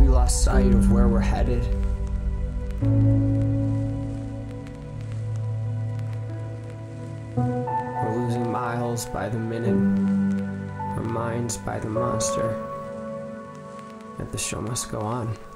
we lost sight of where we're headed. We're losing miles by the minute, our minds by the monster. Yet the show must go on.